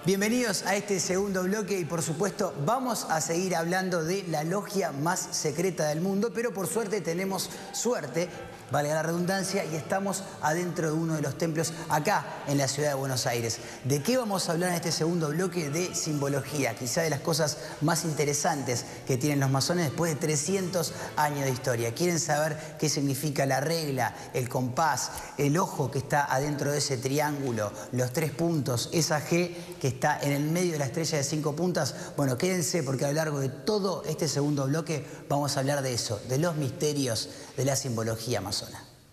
Bienvenidos a este segundo bloque y por supuesto vamos a seguir hablando de la logia más secreta del mundo, pero por suerte tenemos suerte, valga la redundancia, y estamos adentro de uno de los templos acá en la ciudad de Buenos Aires. ¿De qué vamos a hablar en este segundo bloque? De simbología, quizá de las cosas más interesantes que tienen los masones después de 300 años de historia. ¿Quieren saber qué significa la regla, el compás, el ojo que está adentro de ese triángulo, los 3 puntos, esa G que está en el medio de la estrella de 5 puntas? Bueno, quédense porque a lo largo de todo este segundo bloque vamos a hablar de eso, de los misterios de la simbología masónica.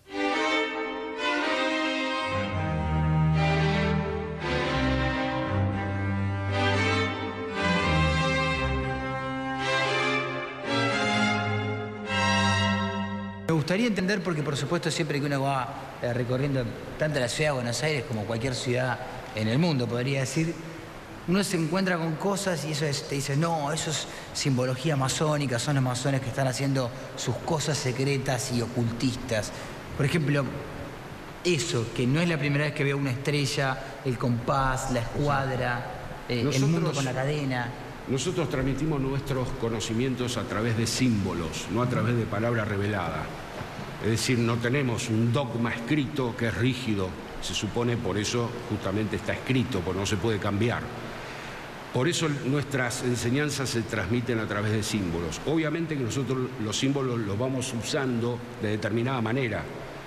Me gustaría entender, porque por supuesto siempre que uno va recorriendo tanto la ciudad de Buenos Aires como cualquier ciudad en el mundo, podría decir, uno se encuentra con cosas y eso te dice, no, eso es simbología masónica, son los masones que están haciendo sus cosas secretas y ocultistas. Por ejemplo, eso, que no es la primera vez que veo una estrella, el compás, la escuadra, el mundo con la cadena. Nosotros transmitimos nuestros conocimientos a través de símbolos, no a través de palabra revelada. Es decir, no tenemos un dogma escrito que es rígido, se supone, por eso justamente está escrito, porque no se puede cambiar. Por eso nuestras enseñanzas se transmiten a través de símbolos. Obviamente que nosotros los símbolos los vamos usando de determinada manera,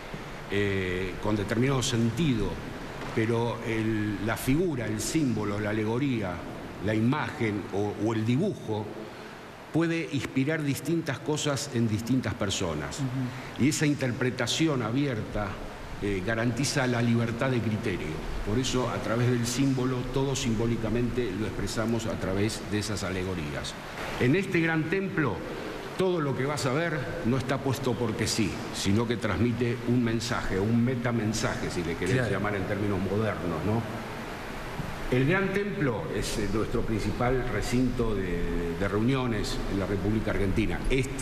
con determinado sentido, pero la figura, el símbolo, la alegoría, la imagen o el dibujo puede inspirar distintas cosas en distintas personas. Y esa interpretación abierta garantiza la libertad de criterio. Por eso, a través del símbolo, todo simbólicamente lo expresamos a través de esas alegorías. En este gran templo, todo lo que vas a ver no está puesto porque sí, sino que transmite un mensaje, un metamensaje, si le querés llamar en términos modernos, ¿no? El Gran Templo es nuestro principal recinto de reuniones en la República Argentina.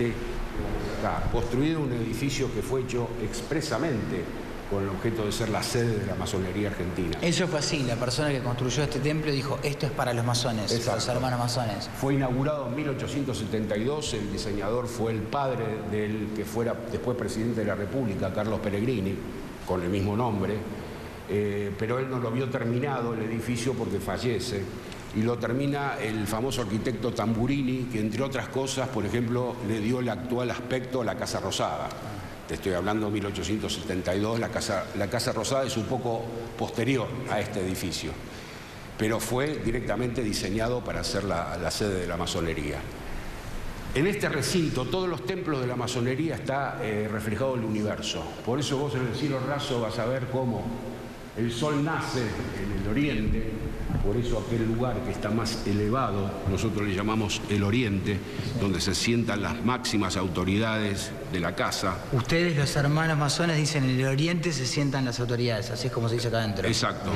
Está construido un edificio que fue hecho expresamente con el objeto de ser la sede de la masonería argentina. Eso fue así, la persona que construyó este templo dijo, esto es para los masones, los hermanos masones. Fue inaugurado en 1872, el diseñador fue el padre del que fuera después presidente de la República, Carlos Pellegrini, con el mismo nombre. Pero él no lo vio terminado el edificio porque fallece y lo termina el famoso arquitecto Tamburini, que entre otras cosas, por ejemplo, le dio el actual aspecto a la Casa Rosada. Te estoy hablando de 1872, la Casa Rosada es un poco posterior a este edificio, pero fue directamente diseñado para ser la sede de la masonería. En este recinto, todos los templos de la masonería está reflejado el universo. Por eso vos en el cielo raso vas a ver cómo el sol nace en el oriente, por eso aquel lugar que está más elevado, nosotros le llamamos el oriente, donde se sientan las máximas autoridades de la casa. Ustedes, los hermanos masones, dicen en el oriente se sientan las autoridades, así es como se dice acá adentro. Exacto.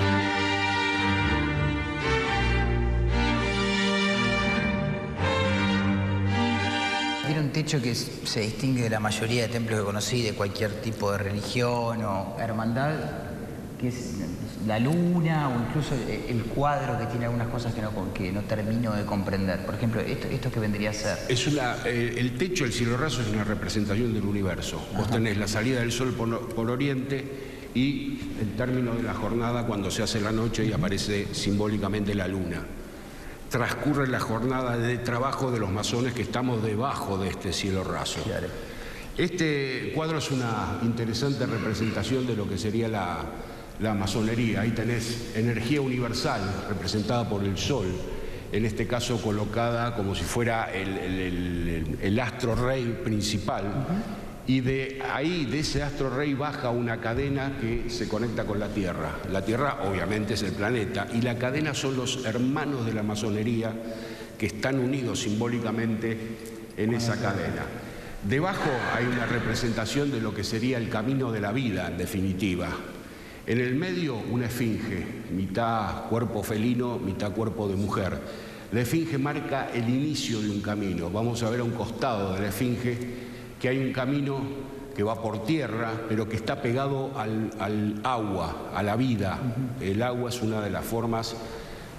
Tiene un techo que se distingue de la mayoría de templos que conocí, de cualquier tipo de religión o hermandad, que es la luna o incluso el cuadro que tiene algunas cosas que no termino de comprender. Por ejemplo, ¿esto qué vendría a ser? El techo, el cielo raso, es una representación del universo. Vos tenés la salida del sol por oriente y el término de la jornada cuando se hace la noche y aparece simbólicamente la luna. Transcurre la jornada de trabajo de los masones que estamos debajo de este cielo raso. Claro. Este cuadro es una interesante representación de lo que sería la masonería. Ahí tenés energía universal representada por el sol, en este caso colocada como si fuera el astro rey principal. Y de ahí, de ese astro rey, baja una cadena que se conecta con la Tierra. La Tierra obviamente es el planeta y la cadena son los hermanos de la masonería que están unidos simbólicamente en esa cadena. Debajo hay una representación de lo que sería el camino de la vida, en definitiva. En el medio, una esfinge, mitad cuerpo felino, mitad cuerpo de mujer. La esfinge marca el inicio de un camino. Vamos a ver a un costado de la esfinge que hay un camino que va por tierra, pero que está pegado al agua, a la vida. El agua es una de las formas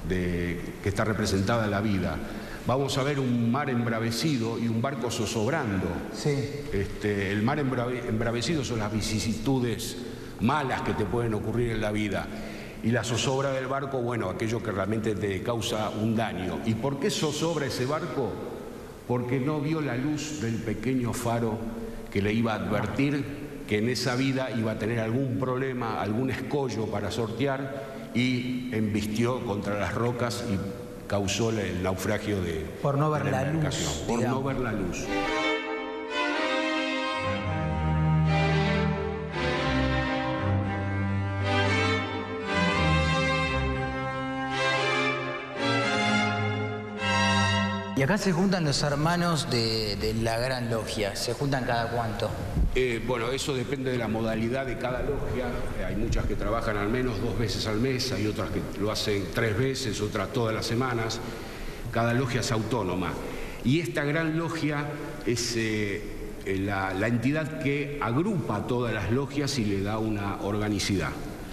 que está representada en la vida. Vamos a ver un mar embravecido y un barco zozobrando. Sí. El mar embravecido son las vicisitudes malas que te pueden ocurrir en la vida. Y la zozobra del barco, bueno, aquello que realmente te causa un daño. ¿Y por qué zozobra ese barco? Porque no vio la luz del pequeño faro que le iba a advertir que en esa vida iba a tener algún problema, algún escollo para sortear, y embistió contra las rocas y causó el naufragio de por no ver la luz, por no ver la luz. Y acá se juntan los hermanos de la Gran Logia. ¿Se juntan cada cuánto? Bueno, eso depende de la modalidad de cada logia. Hay muchas que trabajan al menos 2 veces al mes, hay otras que lo hacen 3 veces, otras todas las semanas. Cada logia es autónoma. Y esta Gran Logia es la entidad que agrupa todas las logias y le da una organicidad.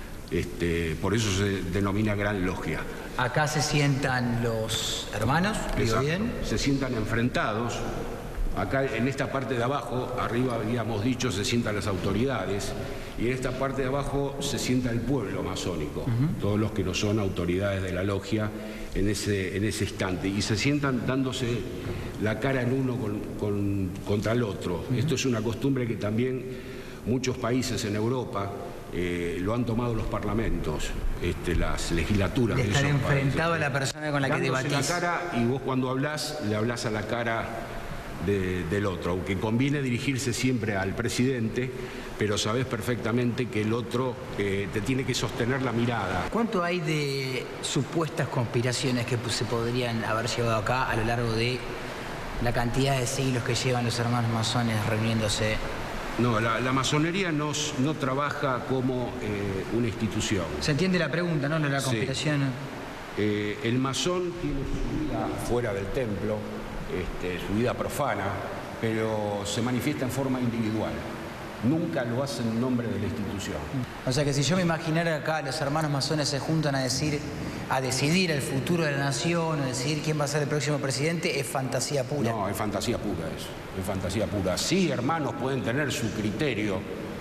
Por eso se denomina Gran Logia. Acá se sientan los hermanos, ¿digo bien? Se sientan enfrentados. Acá en esta parte de abajo, arriba habíamos dicho, se sientan las autoridades, y en esta parte de abajo se sienta el pueblo masónico, todos los que no son autoridades de la logia en ese instante, y se sientan dándose la cara en uno contra el otro. Esto es una costumbre que también muchos países en Europa lo han tomado los parlamentos, las legislaturas de estar esos enfrentado países. A la persona con la que debatís. La cara, y vos cuando hablas, le hablas a la cara del otro, aunque conviene dirigirse siempre al presidente, pero sabés perfectamente que el otro te tiene que sostener la mirada. ¿Cuánto hay de supuestas conspiraciones que se podrían haber llevado acá a lo largo de la cantidad de siglos que llevan los hermanos masones reuniéndose? No, la masonería no trabaja como una institución. ¿Se entiende la pregunta, no? La conspiración. Sí. El masón tiene su vida fuera del templo, su vida profana, pero se manifiesta en forma individual. Nunca lo hace en nombre de la institución. O sea que si yo me imaginara acá, los hermanos masones se juntan a decidir el futuro de la nación, a decidir quién va a ser el próximo presidente, es fantasía pura. No, es fantasía pura eso, es fantasía pura. Sí, hermanos pueden tener su criterio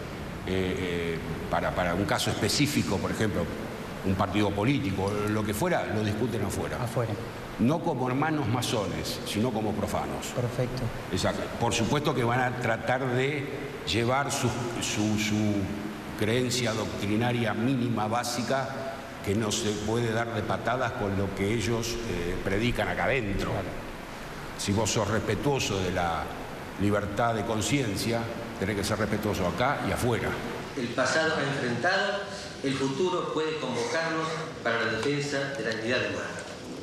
para un caso específico, por ejemplo, un partido político, lo que fuera, lo discuten afuera. Afuera. No como hermanos masones, sino como profanos. Perfecto. Exacto. Por supuesto que van a tratar de llevar su creencia doctrinaria mínima, básica, que no se puede dar de patadas con lo que ellos predican acá adentro. Claro. Si vos sos respetuoso de la libertad de conciencia, tenés que ser respetuoso acá y afuera. El pasado ha enfrentado, el futuro puede convocarnos para la defensa de la dignidad humana.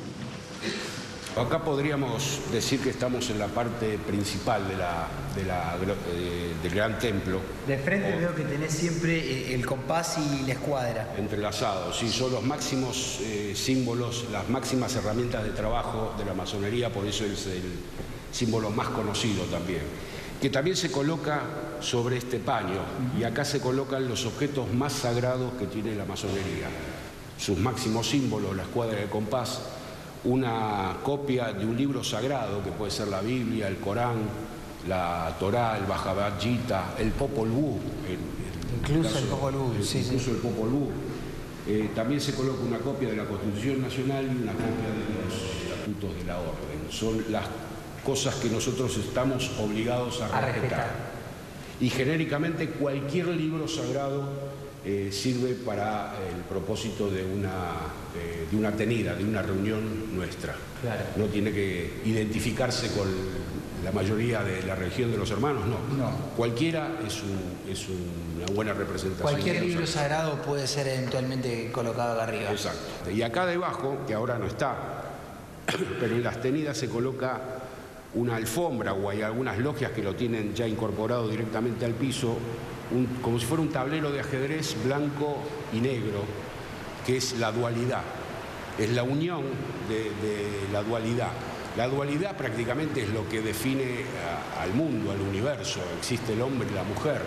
Acá podríamos decir que estamos en la parte principal del gran templo. De frente veo que tenés siempre el compás y la escuadra. Entrelazados, sí, son los máximos símbolos, las máximas herramientas de trabajo de la masonería, por eso es el símbolo más conocido también. Que también se coloca sobre este paño, y acá se colocan los objetos más sagrados que tiene la masonería. Sus máximos símbolos, la escuadra y el compás, una copia de un libro sagrado, que puede ser la Biblia, el Corán, la Torá, el Bhagavad Gita, el Popol Vuh. Incluso el Popol Vuh. Incluso el Popol Vuh. También se coloca una copia de la Constitución Nacional y una copia de los estatutos de la Orden. Son las cosas que nosotros estamos obligados a respetar. Y genéricamente cualquier libro sagrado sirve para el propósito de una tenida, de una reunión nuestra. Claro. No tiene que identificarse con la mayoría de la religión de los hermanos, no. Cualquiera es una buena representación. Cualquier libro sagrado puede ser eventualmente colocado acá arriba. Exacto. Y acá debajo, que ahora no está, pero en las tenidas se coloca una alfombra, o hay algunas logias que lo tienen ya incorporado directamente al piso, como si fuera un tablero de ajedrez blanco y negro, que es la dualidad, es la unión de la dualidad. La dualidad prácticamente es lo que define al mundo, al universo. Existe el hombre y la mujer,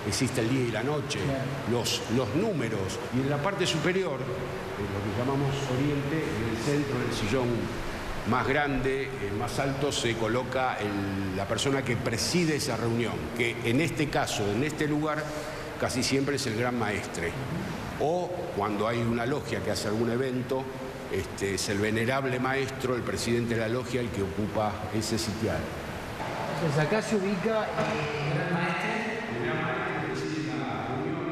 existe el día y la noche, los números. Y en la parte superior, lo que llamamos oriente, en el centro del sillón más grande, más alto, se coloca la persona que preside esa reunión, que en este caso, en este lugar, casi siempre es el gran maestre. O cuando hay una logia que hace algún evento, es el venerable maestro, el presidente de la logia, el que ocupa ese sitial. Entonces acá se ubica el gran maestre. El gran maestre preside las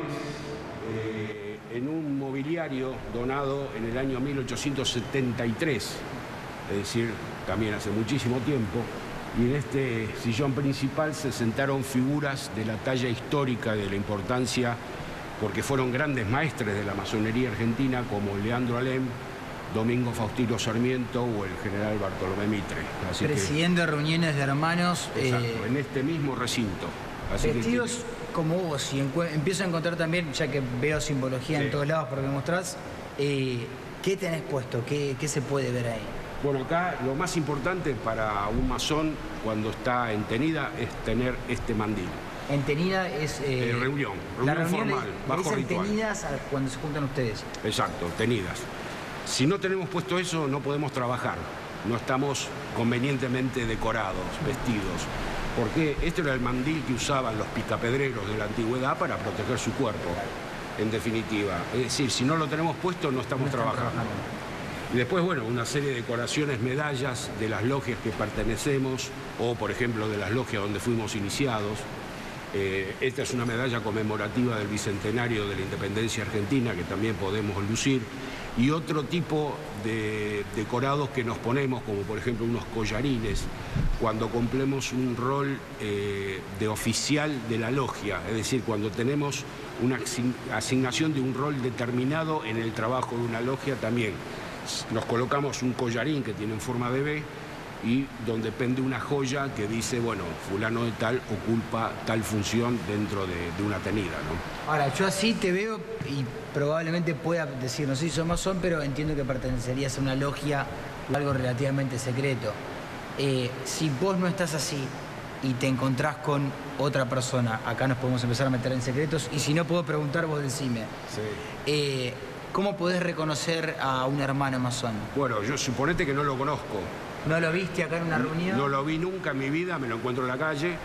reuniones en un mobiliario donado en el año 1873, es decir, también hace muchísimo tiempo, y en este sillón principal se sentaron figuras de la talla histórica, de la importancia, porque fueron grandes maestres de la masonería argentina, como Leandro Alem, Domingo Faustino Sarmiento o el general Bartolomé Mitre. Así presidiendo reuniones de hermanos. Exacto, en este mismo recinto. Así vestidos como vos, y empiezo a encontrar también, ya que veo simbología en todos lados porque me mostrás, ¿qué tenés puesto? ¿Qué se puede ver ahí? Bueno, acá lo más importante para un masón cuando está en tenida es tener este mandil. En tenida es... reunión formal, bajo ritual. Tenidas cuando se juntan ustedes. Exacto, tenidas. Si no tenemos puesto eso, no podemos trabajar. No estamos convenientemente decorados, vestidos. Porque este era el mandil que usaban los picapedreros de la antigüedad para proteger su cuerpo, en definitiva. Es decir, si no lo tenemos puesto, no estamos trabajando. Y después, bueno, una serie de decoraciones, medallas de las logias que pertenecemos, o por ejemplo de las logias donde fuimos iniciados. Esta es una medalla conmemorativa del bicentenario de la independencia argentina que también podemos lucir. Y otro tipo de decorados que nos ponemos, como por ejemplo unos collarines, cuando cumplimos un rol de oficial de la logia, es decir, cuando tenemos una asignación de un rol determinado en el trabajo de una logia también. Nos colocamos un collarín que tiene forma de B y donde pende una joya que dice, bueno, fulano de tal ocupa tal función dentro de una tenida, ¿no? Ahora, yo así te veo y probablemente pueda decir, no sé si sos masón, pero entiendo que pertenecerías a una logia o algo relativamente secreto. Si vos no estás así y te encontrás con otra persona, acá nos podemos empezar a meter en secretos, y si no puedo preguntar, vos decime. Sí. ¿Cómo podés reconocer a un hermano masón? Bueno, yo suponete que no lo conozco. ¿No lo viste acá en una reunión? No lo vi nunca en mi vida, me lo encuentro en la calle.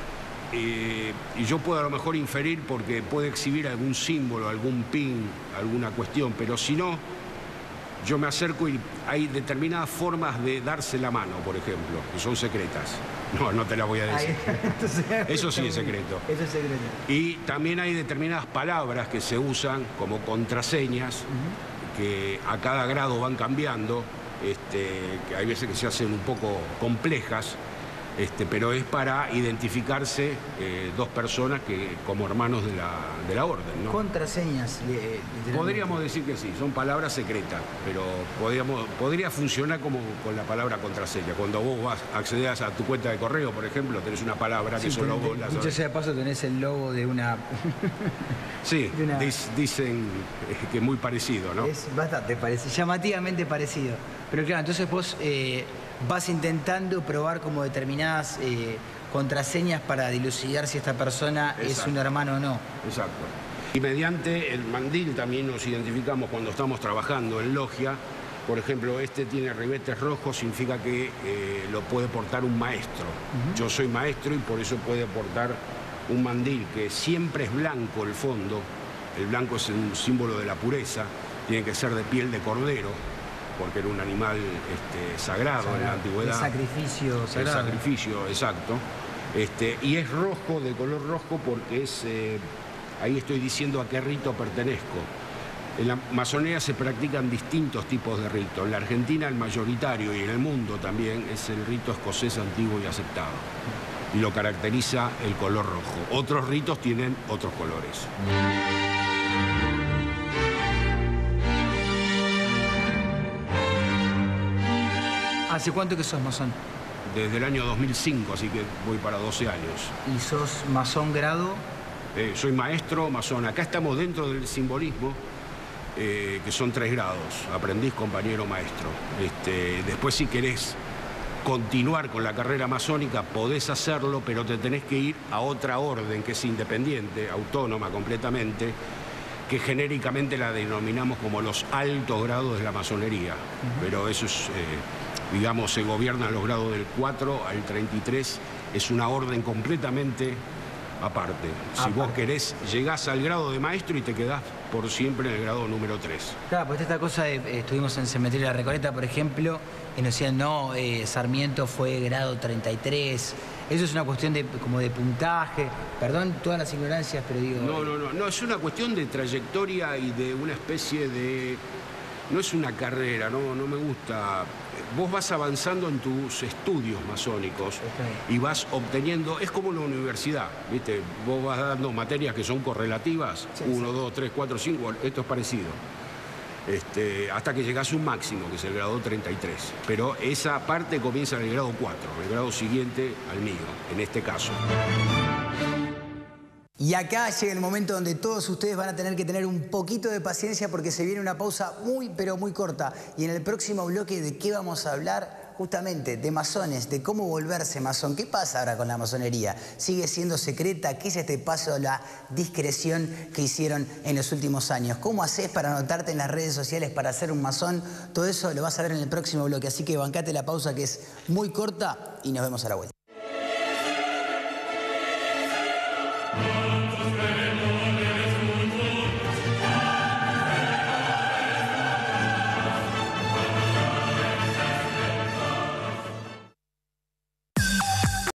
Y yo puedo a lo mejor inferir porque puede exhibir algún símbolo, algún pin, alguna cuestión, pero si no, yo me acerco y hay determinadas formas de darse la mano, por ejemplo, que son secretas. No te las voy a decir. Eso sí es secreto. Eso es secreto. Y también hay determinadas palabras que se usan como contraseñas, que a cada grado van cambiando, que hay veces que se hacen un poco complejas, pero es para identificarse dos personas que como hermanos de la orden, ¿no? Contraseñas. Podríamos decir que sí, son palabras secretas, pero podría funcionar como con la palabra contraseña. Cuando vos accedas a tu cuenta de correo, por ejemplo, tenés una palabra que solo vos la sabés. Dicho sea de paso, tenés el logo de una... Sí, dicen que es muy parecido, ¿no? Es bastante parecido, llamativamente parecido. Pero claro, entonces vos vas intentando probar como determinadas contraseñas para dilucidar si esta persona es un hermano o no. Exacto. Y mediante el mandil también nos identificamos cuando estamos trabajando en logia. Por ejemplo, este tiene ribetes rojos, significa que lo puede portar un maestro. Yo soy maestro y por eso puede portar un mandil que siempre es blanco el fondo. El blanco es un símbolo de la pureza, tiene que ser de piel de cordero, porque era un animal sagrado en la antigüedad. El sacrificio sagrado. El sacrificio, exacto. Y es rojo, de color rojo, porque ahí estoy diciendo a qué rito pertenezco. En la masonería se practican distintos tipos de ritos. En la Argentina el mayoritario y en el mundo también es el rito escocés antiguo y aceptado. Y lo caracteriza el color rojo. Otros ritos tienen otros colores. ¿Hace cuánto que sos masón? Desde el año 2005, así que voy para 12 años. ¿Y sos masón grado? Soy maestro, masón. Acá estamos dentro del simbolismo, que son 3 grados. Aprendiz, compañero, maestro. Después, si querés continuar con la carrera masónica, podés hacerlo, pero te tenés que ir a otra orden que es independiente, autónoma completamente, que genéricamente la denominamos como los altos grados de la masonería. Pero eso es, digamos, se gobiernan los grados del 4 al 33, es una orden completamente aparte. Si vos querés, llegás al grado de maestro y te quedás por siempre en el grado número 3. Claro, pues esta cosa de, estuvimos en el cementerio de la Recoleta, por ejemplo, y nos decían, no, Sarmiento fue grado 33. Eso es una cuestión de, como de puntaje. Perdón todas las ignorancias, pero digo... No, es una cuestión de trayectoria y de una especie de... No es una carrera, no me gusta. Vos vas avanzando en tus estudios masónicos y vas obteniendo, es como una universidad, ¿viste? Vos vas dando materias que son correlativas, 1, 2, 3, 4, 5, esto es parecido. Hasta que llegás a un máximo, que es el grado 33. Pero esa parte comienza en el grado 4, el grado siguiente al mío, en este caso. Y acá llega el momento donde todos ustedes van a tener que tener un poquito de paciencia porque se viene una pausa muy, pero muy corta. Y en el próximo bloque, ¿de qué vamos a hablar? Justamente de masones, de cómo volverse masón. ¿Qué pasa ahora con la masonería? ¿Sigue siendo secreta? ¿Qué es este paso a la discreción que hicieron en los últimos años? ¿Cómo haces para anotarte en las redes sociales para ser un masón? Todo eso lo vas a ver en el próximo bloque. Así que bancate la pausa que es muy corta y nos vemos a la vuelta. Quantos